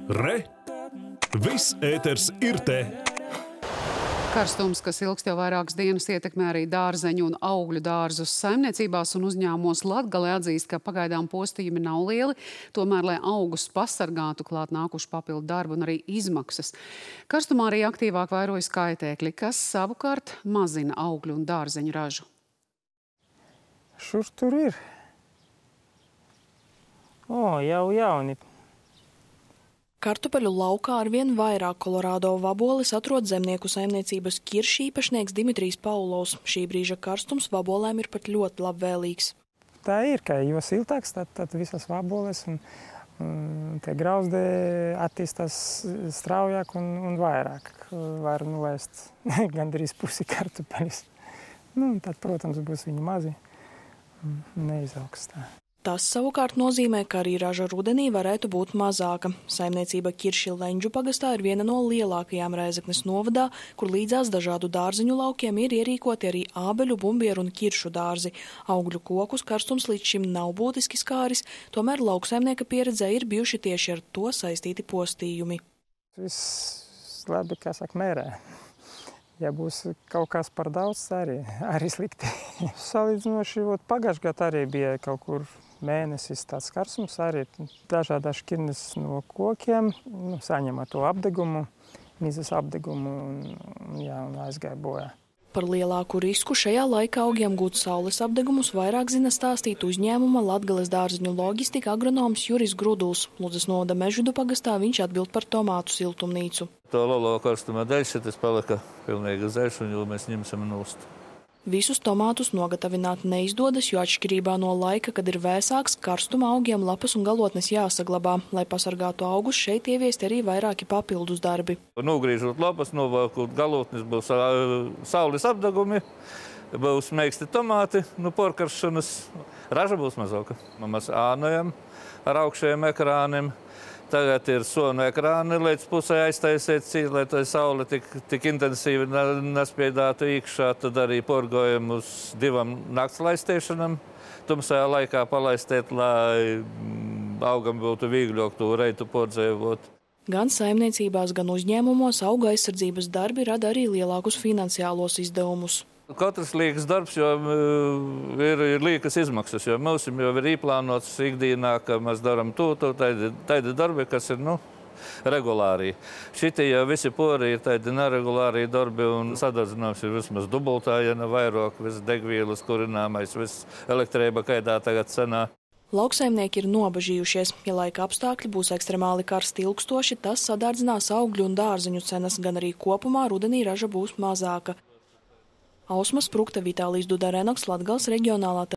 Re! Viss ēters ir te! Karstums, kas ilgst jau vairākas dienas, ietekmē arī dārzeņu un augļu dārzus saimniecībās un uzņēmumos. Latgale atzīst, ka pagaidām postījumi nav lieli, tomēr, lai augus pasargātu, klāt nākuši papildu darbu un arī izmaksas. Karstumā arī aktīvāk vairojas kaitēkļi, kas savukārt mazina augļu un dārzeņu ražu. Šur tur ir. Jau jauni. Kartupeļu laukā arvien vairāk Kolorādo vaboles atrod zemnieku saimniecības kiršu īpašnieks Dimitrijs Paulovs. Šī brīža karstums vabolēm ir pat ļoti labvēlīgs. Tā ir, ka jo siltāks, tad visas vaboles un tie grauzdi attīstās straujāk un vairāk. Var nulaist gandrīz pusi kartupeļus. Tad, protams, būs viņi mazi un neizaugs tā. Tas savukārt nozīmē, ka arī raža rudenī varētu būt mazāka. Saimniecība Kirši Leņģu pagastā ir viena no lielākajām Rēzeknes novadā, kur līdzās dažādu dārziņu laukiem ir ierīkoti arī ābeļu, bumbieru un kiršu dārzi. Augļu kokus karstums līdz šim nav būtiski skāris, tomēr lauksaimnieka pieredzē ir bijuši tieši ar to saistīti postījumi. Viss labi, kā saka, mērē. Ja būs kaut kas par daudz, arī slikti. Salīdzinoši pagājušajā gadā arī bija kaut kur mēnesis tāds karstums, arī dažādas šķirnes no kokiem, saņēma to apdegumu, mizas apdegumu un aizgāja bojā. Par lielāku risku šajā laikā augiem gūt saules apdegumus vairāk zina stāstīt uzņēmuma Latgales dārziņu loģistika agronoms Juris Gruduls. Ludzas novada Mežudu pagastā viņš atbild par tomātu siltumnīcu. To lielo karstuma dēļ šitas palika pilnīgi zaļš, un jau mēs ņemsim nost. Visus tomātus nogatavināt neizdodas, jo atšķirībā no laika, kad ir vēsāks, karstuma augiem lapas un galotnes jāsaglabā. Lai pasargātu augus, šeit ieviesti arī vairāki papildus darbi. Nogrīžot lapas, novākot galotnes, būs saules apdegumi, būs meiksti tomāti, porkaršanas. Raža būs mazāka. Mēs ānojam ar augšējiem ekrāniem. Tagad ir sonu ekrāni līdz pusē aiztaisiet, lai tā saule tik intensīvi nespiedātu iekšā. Tad arī porgojam uz 2 naktslaistiešanam. Tumsajā laikā palaistēt, lai augam būtu vīgļāk to reitu pordzējot. Gan saimniecībās, gan uzņēmumos auga aizsardzības darbi rada arī lielākus finansiālos izdevumus. Katrs liekas darbs, jo ir liekas izmaksas, jo mums jau ir īplānots ikdienā, ka mēs darām tādi darbi, kas ir, regulāri. Šitie jau visi pori ir tādi neregulāri darbi, un sadardzinājums ir vismaz dubultā, ja ne vairāk, viss degvielas, kurināmais, viss elektrība, kaidā tagad cenā. Lauksaimnieki ir nobažījušies. Ja laika apstākļi būs ekstremāli karsti ilgstoši, tas sadārdzinās augļu un dārziņu cenas, gan arī kopumā rudenī raža būs mazāka. Ausma Sprukta, Vitālijs Dudarenoks, Latgales reģionālā